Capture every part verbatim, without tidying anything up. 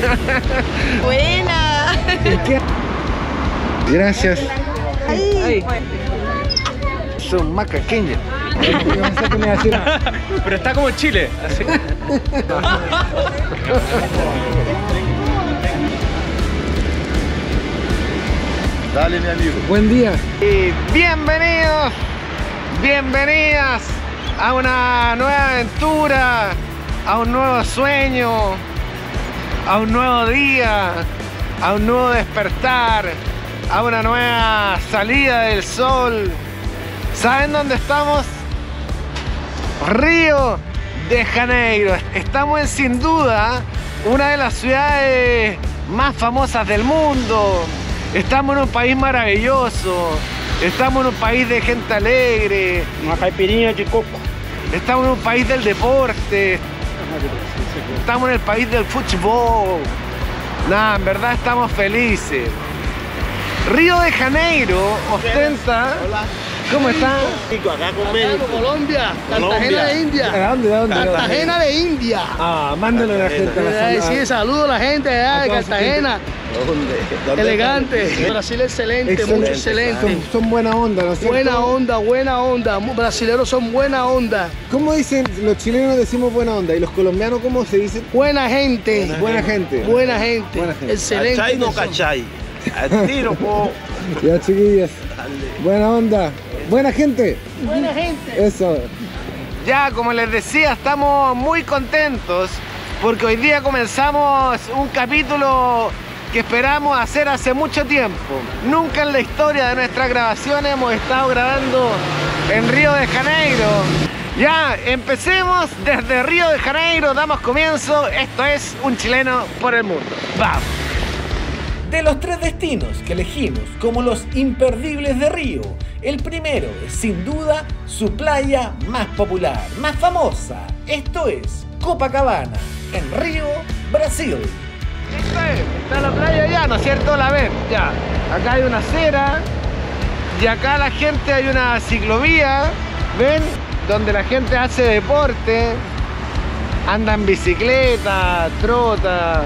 Buena. Gracias. Ay. Son macaqueños. Pero está como Chile. Así. Dale, mi amigo. Buen día. Y bienvenidos, bienvenidas a una nueva aventura, a un nuevo sueño, a un nuevo día, a un nuevo despertar, a una nueva salida del sol. ¿Saben dónde estamos? Río de Janeiro. Estamos en, sin duda, una de las ciudades más famosas del mundo. Estamos en un país maravilloso. Estamos en un país de gente alegre. Una caipirinha de coco. Estamos en un país del deporte. Estamos en el país del fútbol. Nada, en verdad estamos felices. Río de Janeiro ostenta... Hola. ¿Cómo está? Acá con México. Colombia, Cartagena de India. ¿De dónde? ¿De dónde? Cartagena de India. Ah, mándale a la gente a la Eh, Sí, saludo a la gente allá de Cartagena. ¿Dónde? ¿Dónde? Elegante. Brasil excelente, Excelente. mucho excelente. Son, son buena onda, ¿no es cierto? Buena onda, buena onda. Mu- Brasileros son buena onda. ¿Cómo dicen los chilenos? Decimos buena onda. ¿Y los colombianos cómo se dicen? Buena gente. Buena gente. Buena gente. Buena gente. Excelente. ¿Cachai no persona. cachai? Al tiro, po. Ya, chiquillas. Buena onda. Buena gente. Buena gente. Eso. Ya, como les decía, estamos muy contentos porque hoy día comenzamos un capítulo que esperamos hacer hace mucho tiempo. Nunca en la historia de nuestras grabaciones hemos estado grabando en Río de Janeiro. Ya, empecemos desde Río de Janeiro, damos comienzo. Esto es Un Chileno por el Mundo. ¡Vamos! De los tres destinos que elegimos como los imperdibles de Río, el primero es sin duda su playa más popular, más famosa. Esto es Copacabana, en Río, Brasil. Esto es, está la playa ya, ¿no es cierto? La ven, ya. Acá hay una acera y acá la gente hay una ciclovía, ¿ven? Donde la gente hace deporte, anda en bicicleta, trota.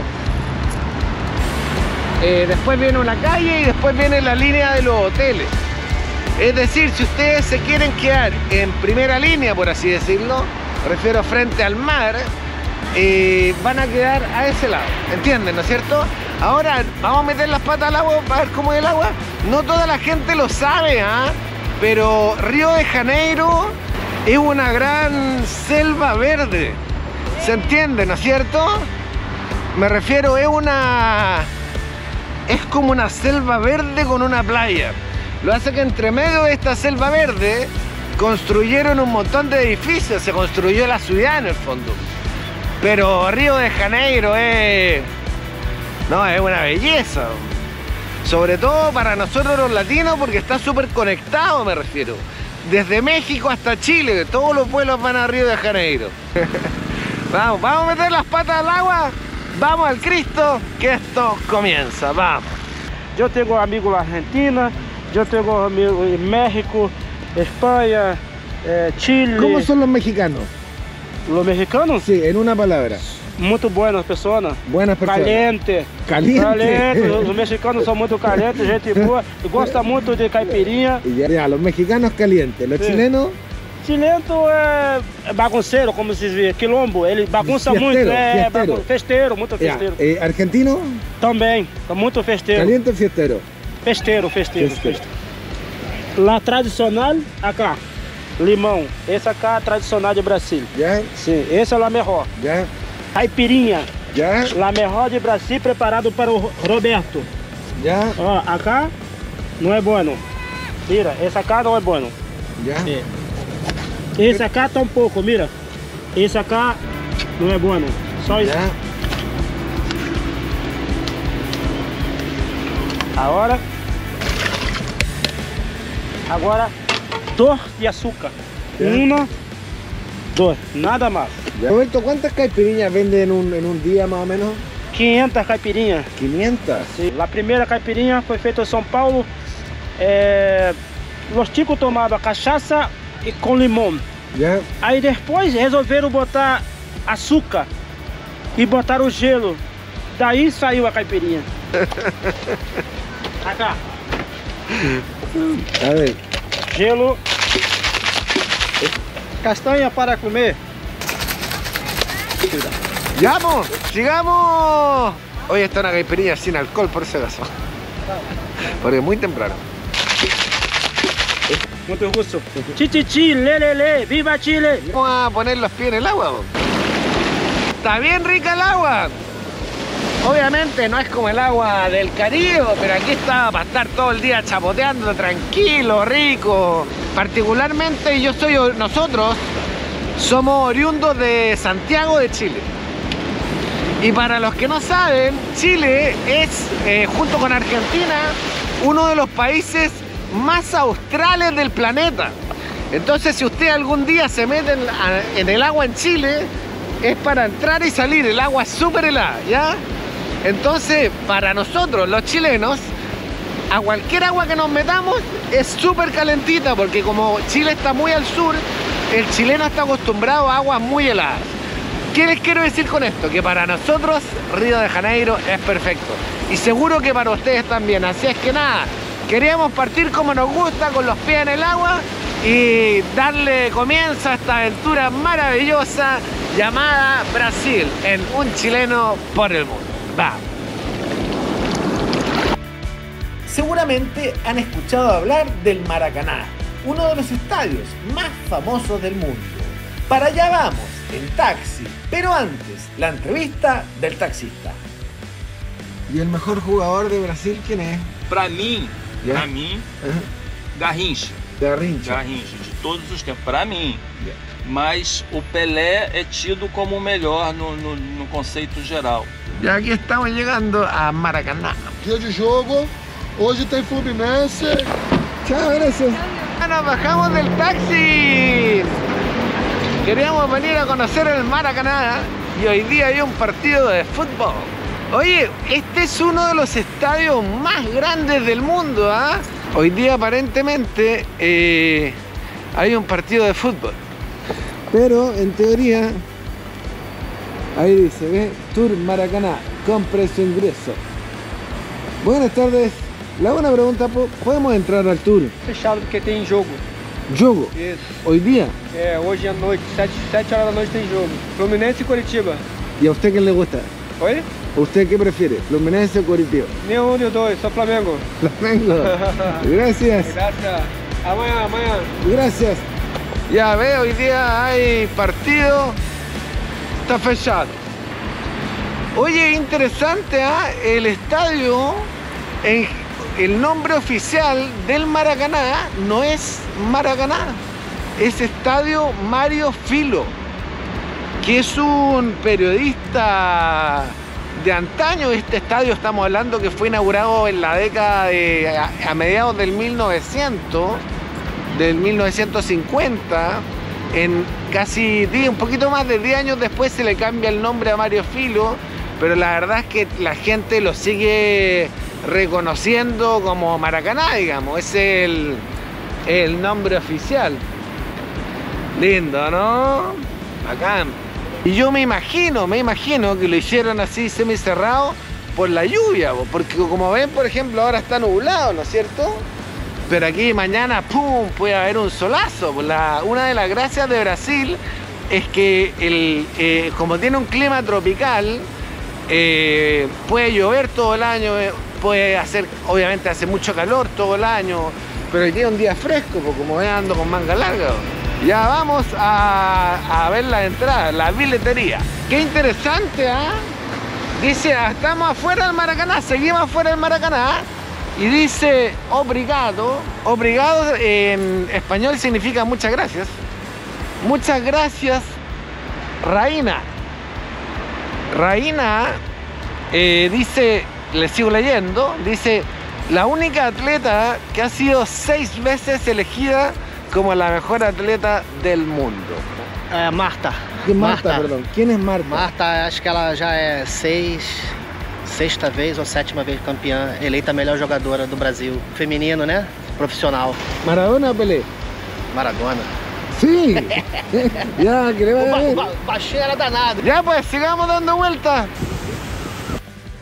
Eh, después viene una calle y después viene la línea de los hoteles. Es decir, si ustedes se quieren quedar en primera línea, por así decirlo, refiero frente al mar, eh, van a quedar a ese lado, ¿entienden? ¿No es cierto? Ahora vamos a meter las patas al agua para ver cómo es el agua. No toda la gente lo sabe, ¿ah? Pero Río de Janeiro es una gran selva verde, ¿se entiende? ¿No es cierto? Me refiero, es una... es como una selva verde con una playa. Lo hace que entre medio de esta selva verde construyeron un montón de edificios, se construyó la ciudad en el fondo. Pero Río de Janeiro es... no, es una belleza. Sobre todo para nosotros los latinos porque está súper conectado, me refiero. Desde México hasta Chile, todos los vuelos van a Río de Janeiro. Vamos, vamos a meter las patas al agua. Vamos al Cristo, que esto comienza, vamos. Yo tengo amigos en Argentina, yo tengo amigos en México, España, eh, Chile. ¿Cómo son los mexicanos? Los mexicanos? Sí, en una palabra. Muy buenas personas. Buenas personas. Caliente. Caliente. Caliente. Los mexicanos son muy calientes, gente boa. Gosta mucho de caipirinha. Y ya, ya, los mexicanos calientes, los Sí. chilenos... Chileno é bagunceiro, como se diz, quilombo. Ele bagunça Fiesteiro, muito, é fiesteiro. bagun- festeiro, muito Ya, festeiro. eh, argentino, Também, tá muito festeiro. caliente o fiestero. Festeiro, festeiro, Festeiro. festeiro. Lá tradicional, acá, limão. Esse acá é tradicional de Brasil. Ya, Sim, esse é o lá melhor. ya, Caipirinha, ya, lá melhor de Brasil, preparado para o Roberto. ya, Ó, acá não é bueno. Mira, esse acá não é bueno. ya. É. Esse acá tá um pouco, mira. Esse acá não é bueno. Só isso. Ya. Agora, agora, dois de açúcar. Ya. Uma, dois, nada mais. Roberto, ¿cuántas caipiriñas venden en un, en un día más o menos? quinhentas caipirinhas. quinientas. Sim. A primeira caipirinha foi feita em São Paulo. É, os ticos tomavam cachaça e com limão. Ya, Aí depois resolveram botar açúcar e botaram gelo Daí saiu a caipirinha. Acá. A ver. Gelo. Castanha para comer. ¡Ya, vamos! ¡Sigamos! Hoy está una caipirinha sin alcohol, por si acaso. Porque es muy temprano. Muito russo. Chichichi, lelele, viva Chile. Vamos a poner los pies en el agua. Está bien rica el agua. Obviamente no es como el agua del Caribe, pero aquí está para estar todo el día chapoteando, tranquilo, rico. Particularmente yo soy, nosotros somos oriundos de Santiago de Chile. Y para los que no saben, Chile es, eh, junto con Argentina, uno de los países más australes del planeta. Entonces, si usted algún día se mete en, en el agua en Chile, es para entrar y salir. El agua es súper helada, ¿ya? Entonces, para nosotros, los chilenos, a cualquier agua que nos metamos es súper calentita, porque como Chile está muy al sur, el chileno está acostumbrado a aguas muy heladas. ¿Qué les quiero decir con esto? Que para nosotros Río de Janeiro es perfecto. Y seguro que para ustedes también. Así es que nada, queríamos partir como nos gusta, con los pies en el agua, y darle comienzo a esta aventura maravillosa llamada Brasil, en un chileno por el mundo. Vamos. Seguramente han escuchado hablar del Maracaná, uno de los estadios más famosos del mundo. Para allá vamos, en taxi, pero antes, la entrevista del taxista. ¿Y el mejor jugador de Brasil quién es? Pra mim, Yeah. pra mim, Uhum. Garrincha. Garrincha. Garrincha, de todos os tempos, pra mim. Mas o Pelé é tido como o melhor no, no, no conceito geral. Y aquí estamos llegando a Maracaná. Dia de jogo, hoje tem Fluminense. Chao, gracias. Nos bajamos del taxi. Queríamos venir a conocer el Maracaná y hoy día hay un partido de fútbol. Oye, este es uno de los estadios más grandes del mundo, ¿ah? Hoy día aparentemente eh, hay un partido de fútbol. Pero en teoría, ahí dice, ¿ves? Tour Maracaná, compre su ingreso. Buenas tardes. Le hago una pregunta, ¿podemos entrar al tour? Fechado porque tem jogo. ¿Jogo? Isso. ¿Hoy día? É, hoje à noite, sete horas da noite tem jogo. Fluminense e Curitiba. ¿Y a usted qué le gusta? Oi? ¿Usted qué prefiere? ¿Fluminense o Coritiba? Nenhum dos dois, só Flamengo. Flamengo. Gracias. Graças. Amanhã, amanhã. Gracias. Ya ve, hoy día hay partido. Está fechado. Oye, interesante, ¿ah? El estadio, en, el nombre oficial del Maracaná no es Maracaná, es Estadio Mario Filo, que es un periodista de antaño. Este estadio, estamos hablando que fue inaugurado en la década de, a, a mediados del mil novecientos, del mil novecientos cincuenta, en casi diez, un poquito más de diez años después se le cambia el nombre a Mario Filo, pero la verdad es que la gente lo sigue reconociendo como Maracaná, digamos, es el, el nombre oficial. Lindo, ¿no? Bacán. Y yo me imagino, me imagino que lo hicieron así semicerrado por la lluvia, porque como ven, por ejemplo, ahora está nublado, ¿no es cierto? Pero aquí mañana, ¡pum!, puede haber un solazo. La, una de las gracias de Brasil es que el, eh, como tiene un clima tropical, eh, puede llover todo el año, puede hacer, obviamente hace mucho calor todo el año, pero hoy día es un día fresco, porque como ven ando con manga larga. Ya vamos a, a ver la entrada, la biletería. Qué interesante, ¿ah? ¿eh? Dice, ah, estamos afuera del Maracaná, seguimos afuera del Maracaná. Y dice, obrigado. Obrigado en español significa muchas gracias. Muchas gracias, Raina. Raina eh, dice, le sigo leyendo, dice, la única atleta que ha sido seis veces elegida como la mejor atleta del mundo. É, Marta. ¿Quién Marta, Marta. perdón? ¿Quién es Marta? Marta, acho que ela já é seis, sexta vez ou sétima vez campeã, eleita a melhor jogadora do Brasil. Feminino, né? Profissional. ¿Maradona o Pelé? Maradona. Sí. Ya, que le vaya O, ba bien. ba baixinho era danado. Ya pues, sigamos dando vueltas.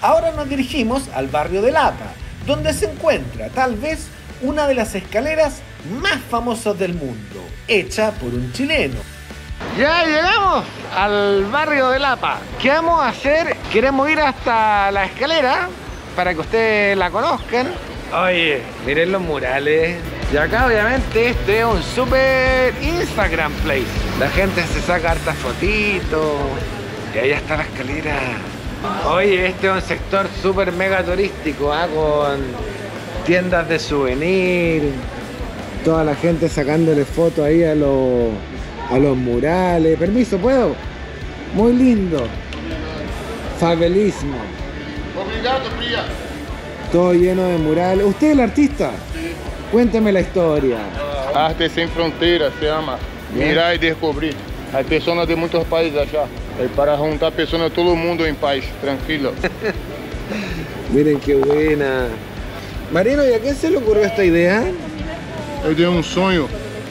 Ahora nos dirigimos al barrio de Lapa, donde se encuentra tal vez una de las escaleras más famosas del mundo, hecha por un chileno. Ya llegamos al barrio de Lapa. ¿Qué vamos a hacer? Queremos ir hasta la escalera para que ustedes la conozcan. Oye, miren los murales. Y acá obviamente este es un super Instagram place. La gente se saca hartas fotitos. Y ahí está la escalera. Oye, este es un sector súper mega turístico, ¿eh? Con tiendas de souvenir. Toda la gente sacándole fotos ahí a los, a los murales. Permiso, ¿puedo? Muy lindo. Favelismo. Todo lleno de murales. ¿Usted es el artista? Sí. Cuénteme la historia. Arte Sem Fronteiras se llama. Bien. Mirar y descubrir. Hay personas de muchos países allá. Es para juntar personas de todo el mundo en paz, tranquilo. Miren qué buena. Marino, ¿y a quién se le ocurrió esta idea? Eu tenho um sonho.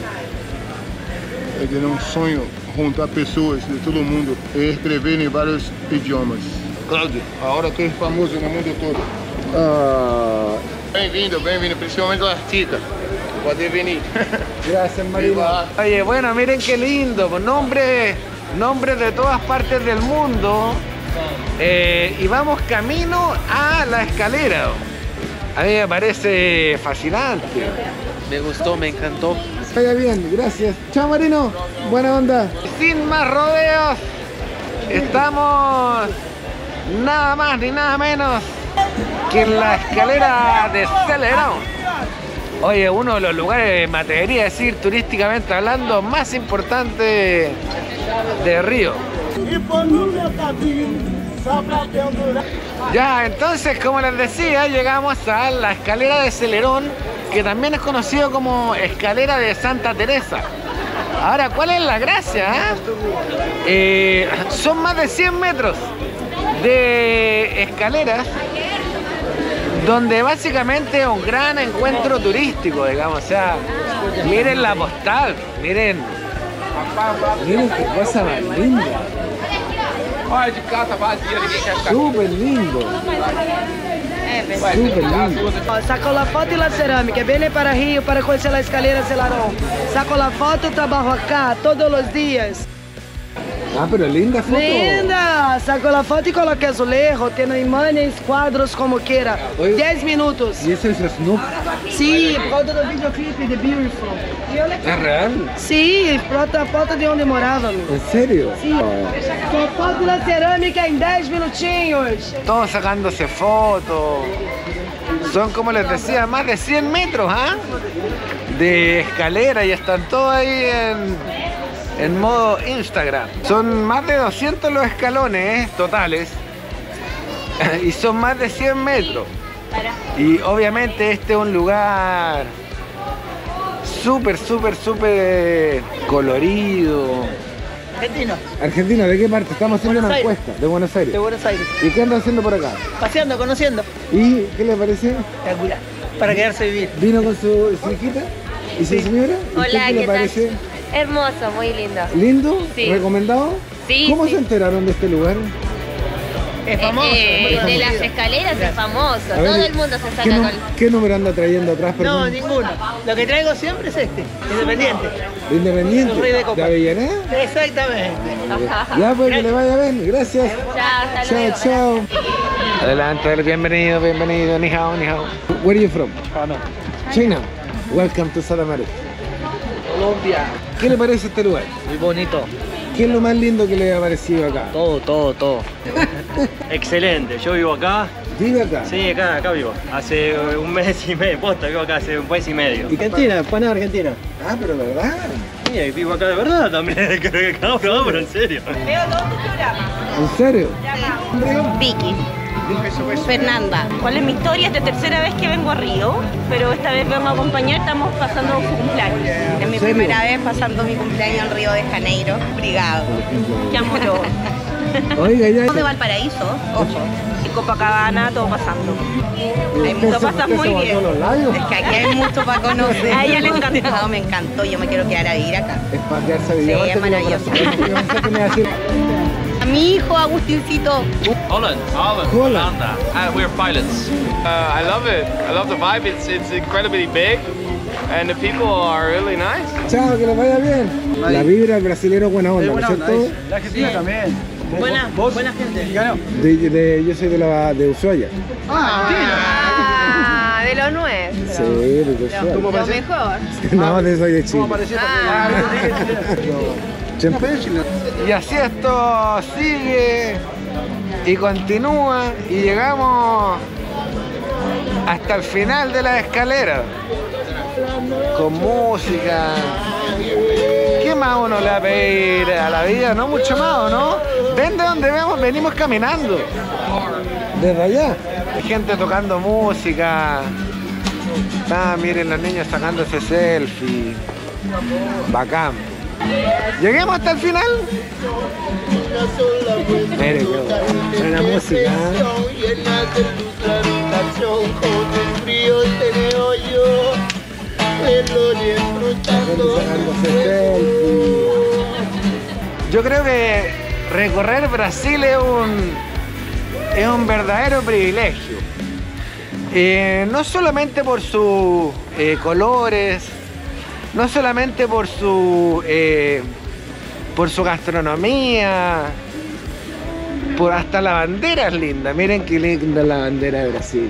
Eu tenho um sonho juntar pessoas de todo o mundo e escrever em vários idiomas. Cláudio, agora tu és famoso no mundo todo. Oh. Bem-vindo, bem-vindo, principalmente os artistas. Pode venir. Gracias, Marino. Oye, bueno, miren qué lindo, pues nombres, nombres de todas partes del mundo. Eh, y vamos camino a la escalera. A mí me parece fascinante. Me gustó, me encantó. Vaya bien, gracias. Chao, Marino. Buena onda. Sin más rodeos, estamos nada más ni nada menos que en la escalera de Celerón. Oye, uno de los lugares, me atrevería a decir, turísticamente hablando, más importantes de Río. Ya, entonces, como les decía, llegamos a la escalera de Celerón, que también es conocido como escalera de Santa Teresa. Ahora, ¿cuál es la gracia? Eh? Eh, son más de cien metros de escaleras, donde básicamente es un gran encuentro turístico, digamos. O sea, miren la postal, miren. Miren qué cosa más linda. Súper lindo. Súper lindo. Sacou la foto e la cerâmica, vem para Rio para conhecer a escalera Celarón. Sacou la foto, trabalho acá todos os dias. Ah, pero linda foto. Linda! Sacou la foto e coloquei azulejo, tendo imanes, quadros, como queira. dez minutos. ¿Y eso es Snoop? Sí, por causa do videoclipe de Beautiful. ¿Es real? Sí, a foto de onde morávamos. ¿En serio? Sí. Só foto da cerâmica em dez minutinhos. Todos sacándose fotos. Son, como les decía, más de cien metros, ¿ah? ¿eh? De escalera y están todos ahí en... en modo Instagram. Son más de doscientos los escalones, ¿eh? Totales. Y son más de cien metros. Y obviamente este es un lugar súper, súper, súper colorido. Argentino. Argentino, ¿de qué parte? Estamos haciendo Buenos una Aires. encuesta. De Buenos Aires. De Buenos Aires. ¿Y qué andan haciendo por acá? Paseando, conociendo. ¿Y qué le parece? Espectacular. Para quedarse a vivir. ¿Vino con su, su hijita? ¿Y su señora? ¿Y Hola, usted qué le ¿qué tal? parece? Hermoso, muy lindo. ¿Lindo? Sí. ¿Recomendado? Sí, ¿Cómo sí. se enteraron de este lugar? Es famoso. Eh, muy de las conocido. escaleras es famoso. A ver, Todo el mundo se ¿qué, saca nu- con... ¿Qué número anda trayendo atrás, No, perdón? ninguno. Lo que traigo siempre es este, independiente. ¿De Independiente? Un rey de copa. ¿De Avellaneda? Exactamente. Ya, pues que le vaya bien, gracias. Chao, hasta Chao, luego. chao. Adelante, bienvenido, bienvenido, ni hao, ni hao. Where are you from? China. China. Welcome to South America. Colombia. ¿Qué le parece este lugar? Muy bonito. ¿Qué es lo más lindo que le ha parecido acá? Todo, todo, todo. Excelente. Yo vivo acá. ¿Vive acá? Sí, acá, acá vivo. Hace un mes y medio. Posta, vivo acá hace un mes y medio. Argentina, Juana Argentina. Ah, pero ¿verdad? Sí, vivo acá de verdad también. Cabrón, pero en serio. ¿En serio? Vicky. Fernanda. ¿Cuál es mi historia? Es de tercera vez que vengo a Río, pero esta vez vengo a acompañar, estamos pasando su cumpleaños. Es mi serio? primera vez pasando mi cumpleaños en Río de Janeiro. Obrigado. Qué amoroso. Oiga, ya. De Valparaíso, ojo. En Copacabana, todo pasando. Hay ¿Usted mucho, se- pasas usted se muy botó bien. los labios? Es que aquí hay mucho para conocer. A ella le encantó. No, me encantó, yo me quiero quedar a vivir acá. Es para quedarse a vivir. Sí, Ahora es tengo maravilloso. corazón. Yo pensé que me iba a decir, A mí Mi hijo Agustincito. Holland. Holland. Holland. Uh, we're pilots. Uh, I love it. I love the vibe. It's it's incredibly big, and the people are really nice. Chao, que les vaya bien. La vibra del brasilero buena onda, ¿no es cierto? La Argentina también. Buena, buena gente. De, de, yo soy de, la, de Ushuaia. Ah, de lo nuestro. Sí, de Ushuaia. Lo mejor. No, de soy de Chile. Ah. Y así esto sigue y continúa y llegamos hasta el final de la escalera con música. ¿Qué más uno le va a pedir a la vida? No mucho más, ¿o no? Ven de donde vemos, venimos caminando desde allá. Hay gente tocando música. Ah, miren los niños sacándose selfie. Bacán. Lleguemos hasta el final. Miren, buena música. Yo creo que recorrer Brasil es un, es un verdadero privilegio. Eh, no solamente por sus eh, colores, no solamente por su, eh, por su gastronomía, por hasta la bandera es linda. Miren qué linda la bandera de Brasil.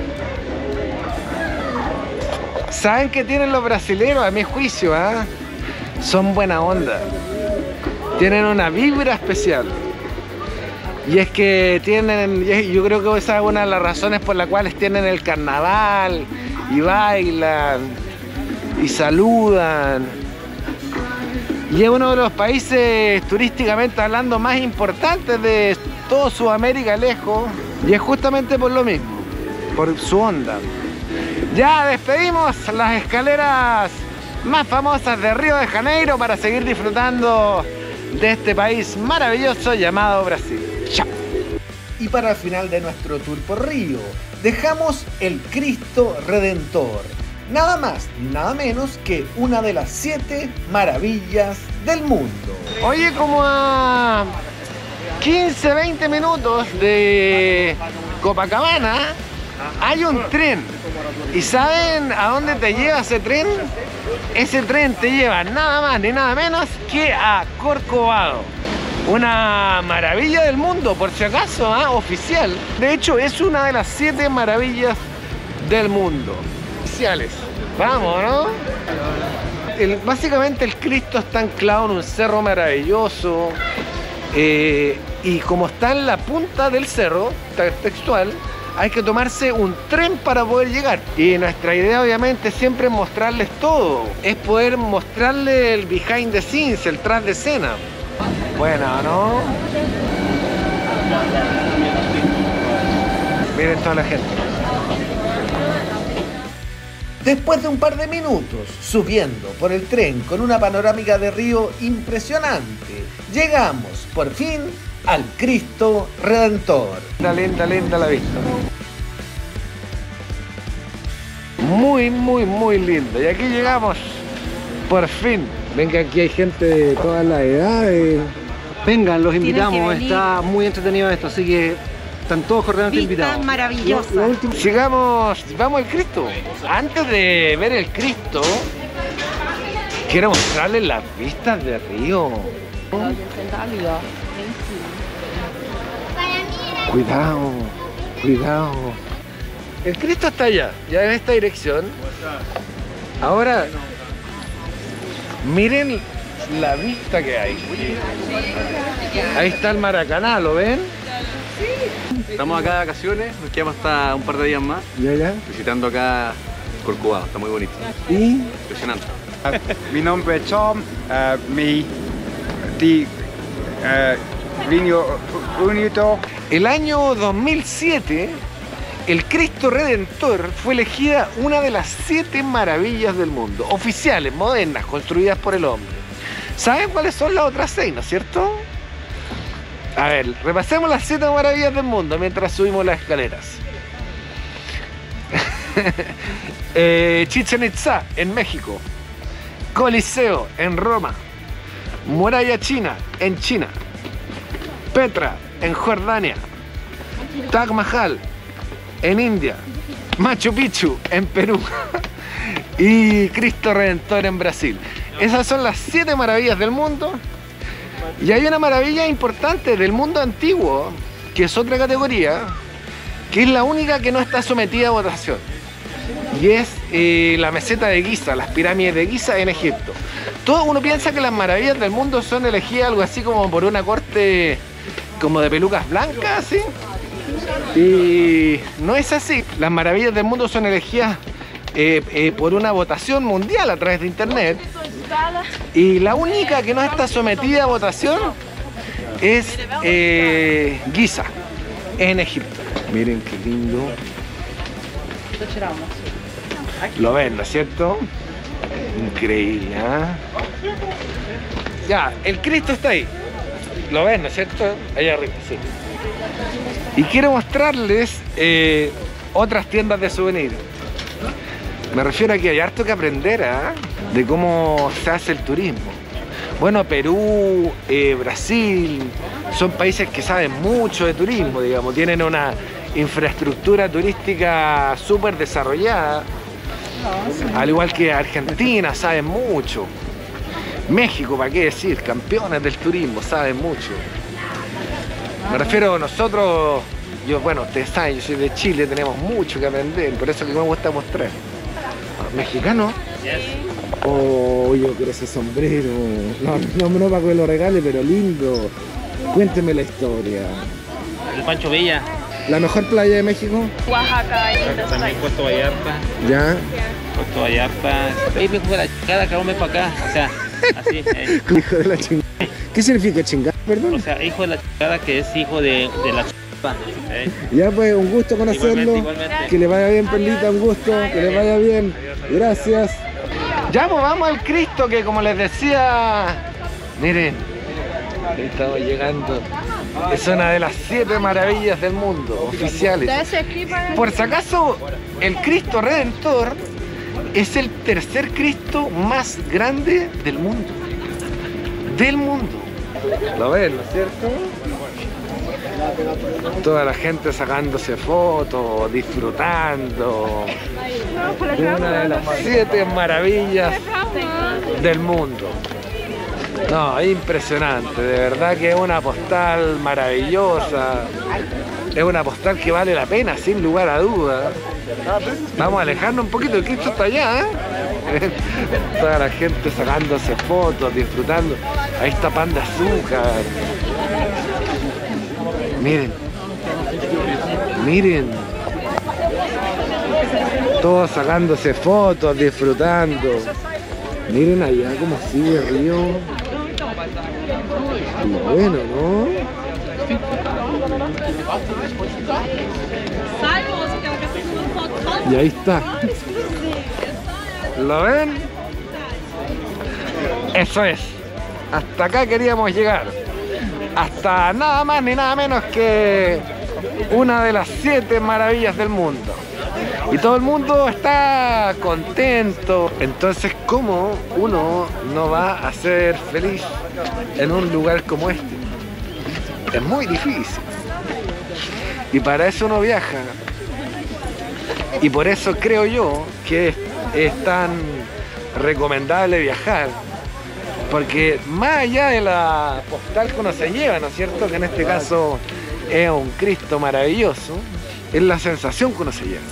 ¿Saben qué tienen los brasileños? A mi juicio, ¿eh? Son buena onda. Tienen una vibra especial. Y es que tienen, yo creo que esa es una de las razones por las cuales tienen el carnaval y bailan y saludan. Y es uno de los países turísticamente hablando más importantes de toda Sudamérica lejos. Y es justamente por lo mismo, por su onda. Ya despedimos las escaleras más famosas de Río de Janeiro para seguir disfrutando de este país maravilloso llamado Brasil. Chao. Y para el final de nuestro tour por Río, dejamos el Cristo Redentor. Nada más ni nada menos que una de las siete maravillas del mundo. Oye, como a quince, veinte minutos de Copacabana hay un tren. ¿Y saben a dónde te lleva ese tren? Ese tren te lleva nada más ni nada menos que a Corcovado. Una maravilla del mundo, por si acaso, ¿eh? Oficial. De hecho, es una de las siete maravillas del mundo. Oficiales. Vamos, ¿no? El, básicamente el Cristo está anclado en un cerro maravilloso. Eh, y como está en la punta del cerro, textual, hay que tomarse un tren para poder llegar. Y nuestra idea obviamente siempre es mostrarles todo. Es poder mostrarles el behind the scenes, el tras de escena. Bueno, ¿no? Miren toda la gente. Después de un par de minutos subiendo por el tren con una panorámica de Río impresionante, llegamos por fin al Cristo Redentor. Linda, linda, linda la vista. Muy, muy, muy linda. Y aquí llegamos, por fin. Ven que aquí hay gente de todas las edades. Vengan, los invitamos. Está muy entretenido esto, así que están todos cordialmente invitados. Maravillosa. Lo, lo último. Sigamos, vamos al Cristo. Antes de ver el Cristo, quiero mostrarles las vistas de Río. Cuidado, cuidado. El Cristo está allá, ya en esta dirección. Ahora, miren la vista que hay. Ahí está el Maracaná, ¿lo ven? Estamos acá de vacaciones, nos quedamos hasta un par de días más. ¿Ya, ya? Visitando acá Corcovado, está muy bonito. ¿Y? Impresionante. Mi nombre es Tom, uh, mi di uh, Reino Unido. El año dos mil siete, el Cristo Redentor fue elegida una de las siete maravillas del mundo, oficiales, modernas, construidas por el hombre. ¿Saben cuáles son las otras seis, no es cierto? A ver, repasemos las siete maravillas del mundo mientras subimos las escaleras. eh, Chichén Itzá, en México. Coliseo, en Roma. Muralla China, en China. Petra en Jordania, Taj Mahal en India, Machu Picchu en Perú y Cristo Redentor en Brasil. Esas son las siete maravillas del mundo. Y hay una maravilla importante del mundo antiguo, que es otra categoría, que es la única que no está sometida a votación. Y es eh, la meseta de Giza, las pirámides de Giza en Egipto. Todo uno piensa que las maravillas del mundo son elegidas algo así como por una corte como de pelucas blancas, ¿sí? Y no es así. Las maravillas del mundo son elegidas eh, eh, por una votación mundial a través de internet. Y la única que no está sometida a votación es eh, Giza en Egipto. Miren qué lindo. Lo ven, ¿no es cierto? Increíble, ¿eh? Ya, el Cristo está ahí. Lo ven, ¿no es cierto? Allá arriba, sí. Y quiero mostrarles eh, otras tiendas de souvenirs. Me refiero a que hay harto que aprender, ¿eh? De cómo se hace el turismo. Bueno, Perú, eh, Brasil, son países que saben mucho de turismo, digamos. Tienen una infraestructura turística súper desarrollada. Al igual que Argentina, saben mucho. México, ¿para qué decir? Campeones del turismo, saben mucho. Me refiero a nosotros, yo, bueno, ustedes saben, yo soy de Chile, tenemos mucho que aprender, por eso que me gusta mostrar. ¿Mexicano? Oh, yo quiero ese sombrero. No, no, no para que lo regale, pero lindo. Cuénteme la historia. El Pancho Villa. ¿La mejor playa de México? Oaxaca. También Puerto Vallarta. ¿Ya? Puerto Vallarta. Ahí me hijo de la chingada, acá me para acá. O sea, así. Eh. Hijo de la chingada. ¿Qué significa chingada, perdón? O sea, hijo de la chingada, que es hijo de, de la chingada. ¿Eh? Ya pues, un gusto conocerlo. Igualmente, igualmente. Que le vaya bien, Perlita, un gusto. Que le vaya bien. Gracias. Ya pues vamos al Cristo, que como les decía, miren, estamos llegando. Es una de las siete maravillas del mundo, oficiales. Por si acaso, el Cristo Redentor es el tercer Cristo más grande del mundo. Del mundo. ¿Lo ven, no es cierto? Toda la gente sacándose fotos, disfrutando. Una de las siete maravillas del mundo. No, impresionante, de verdad que es una postal maravillosa. Es una postal que vale la pena, sin lugar a dudas. Vamos a alejarnos un poquito, el Cristo está allá, ¿eh? Toda la gente sacándose fotos, disfrutando. Ahí está Pan de Azúcar. Miren, miren, todos sacándose fotos, disfrutando. Miren allá cómo sigue el río. Y bueno, ¿no? Y ahí está. ¿Lo ven? Eso es. Hasta acá queríamos llegar. Hasta nada más ni nada menos que una de las siete maravillas del mundo. Y todo el mundo está contento. Entonces, ¿cómo uno no va a ser feliz en un lugar como este? Es muy difícil. Y para eso uno viaja. Y por eso creo yo que es, es tan recomendable viajar. Porque más allá de la postal que uno se lleva, ¿no es cierto? Que en este caso es un Cristo maravilloso, es la sensación que uno se lleva.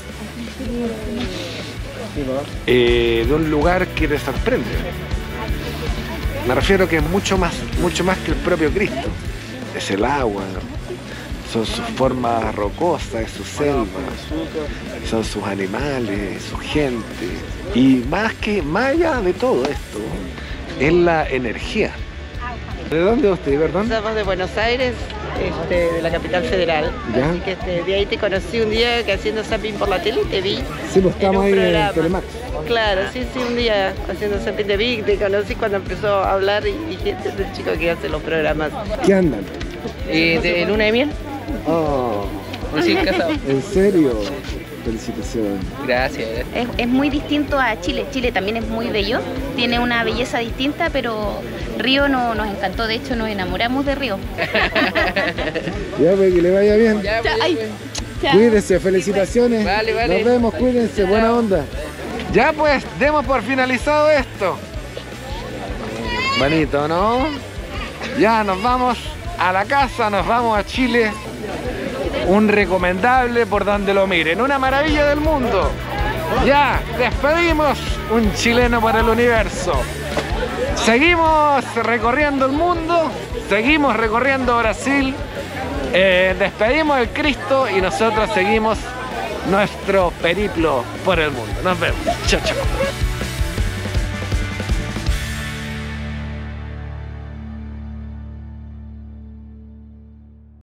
Eh, de un lugar que te sorprende. Me refiero que es mucho más, mucho más que el propio Cristo. Es el agua, son sus formas rocosas, es su selva, son sus animales, su gente. Y más que, más allá de todo esto, es la energía. ¿De dónde usted, perdón? Somos de Buenos Aires, este, de la capital federal. ¿Ya? Así que este, de ahí te conocí un día que haciendo zapping por la tele y te vi. Sí, pues estamos ahí programa. en Telemax. Claro, sí, sí, un día haciendo zapping te vi, te conocí cuando empezó a hablar y dije, este es el chico que hace los programas. ¿Qué andan? Eh, ¿De luna de miel? Oh. Recién casado. ¿En serio? felicitaciones. Gracias. Es, es muy distinto a Chile. Chile también es muy bello, tiene una belleza distinta, pero Río no, nos encantó, de hecho nos enamoramos de Río. Ya, pues, que le vaya bien. Ya, pues, Ay, chao. Cuídense, felicitaciones. Vale, vale. Nos vemos, cuídense, buena onda. Ya pues, demos por finalizado esto. Bonito, ¿no? Ya nos vamos a la casa, nos vamos a Chile. Un recomendable por donde lo miren, una maravilla del mundo. Ya, despedimos un chileno por el universo. Seguimos recorriendo el mundo, seguimos recorriendo Brasil, eh, despedimos el Cristo y nosotros seguimos nuestro periplo por el mundo. Nos vemos. Chao, chao.